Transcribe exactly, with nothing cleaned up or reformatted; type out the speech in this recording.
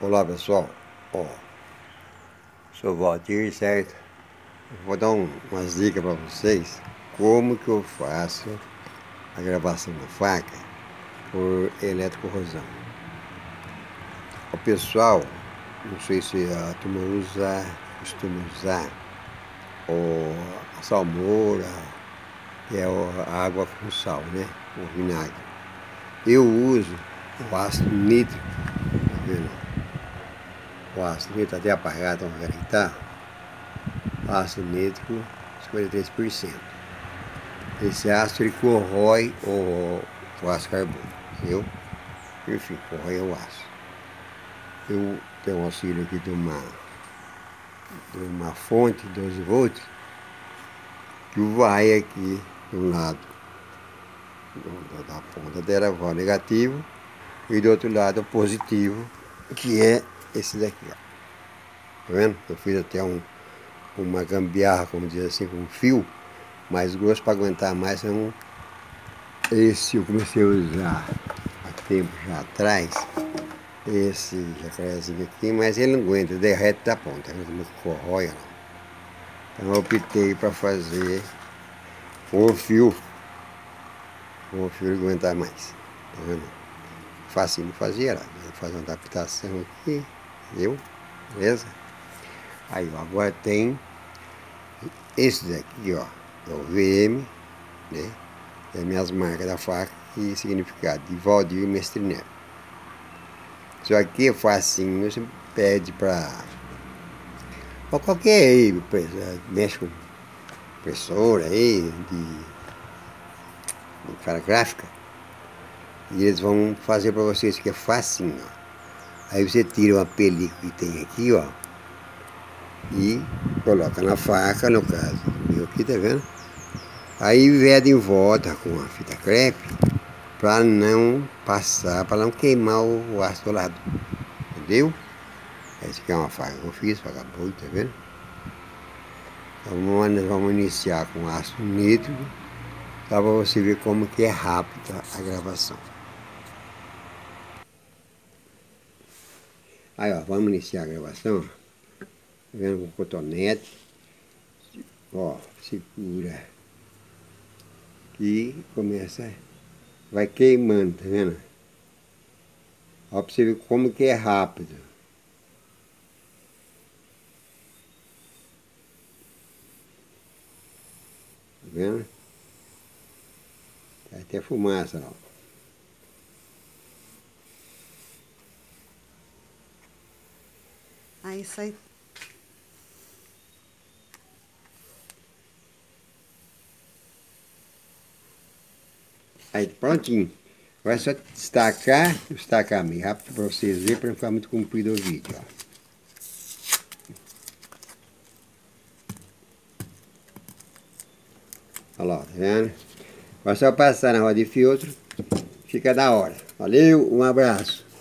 Olá pessoal, ó, sou o Valdir, certo? Eu vou dar um, umas dicas para vocês como que eu faço a gravação da faca por eletrocorrosão. O pessoal, não sei se a turma usa, costuma usar o, a salmoura, que é a água com sal, né? O vinagre. Eu uso o ácido nítrico, tá vendo? O ácido nítrico até apagado, vamos verificar. Ácido nítrico cinquenta e três por cento. Esse ácido ele corrói o, o ácido carbônico, entendeu? Enfim, corrói o ácido. Eu tenho um auxílio aqui de uma, de uma fonte doze volts que vai aqui de um lado da ponta dela vai o negativo e do outro lado o positivo, que é esse daqui, ó. Tá vendo? Eu fiz até um, uma gambiarra, como dizer assim, com um fio mais grosso para aguentar mais. É um, esse eu comecei a usar há tempo já atrás, esse jacarezinho aqui, mas ele não aguenta, derrete da ponta, como corrói, ó. Então eu optei para fazer um fio, um fio aguentar mais, tá vendo? Facinho de fazer, ó. Fazer uma adaptação aqui, entendeu? Beleza? Aí, ó, agora tem esse daqui, ó, é o V M, né? É minhas marcas da faca e significado de Valdir Mestre Neto. Isso aqui é facinho, você pede para qualquer aí, mexe com impressora aí, de, de cara gráfica, e eles vão fazer para você. Isso aqui é facinho, ó. Aí você tira uma película que tem aqui, ó, e coloca na faca, no caso, meu aqui, tá vendo? Aí veda em volta com a fita crepe para não passar, para não queimar o, o aço do lado, entendeu? Essa aqui é uma faca que eu fiz, faca boa, tá vendo? Então nós vamos iniciar com ácido nítrico, só para você ver como que é rápida a gravação. Aí, ó, vamos iniciar a gravação, tá vendo, com cotonete, ó, segura e começa, vai queimando, tá vendo? Ó, pra você ver como que é rápido. Tá vendo? Tá até fumaça, ó. Aí sai. Aí prontinho. Vai só destacar, destacar meio rápido para vocês verem, para não ficar muito comprido o vídeo, ó. Olha lá, tá vendo? Vai só passar na roda de filtro, fica da hora. Valeu, um abraço.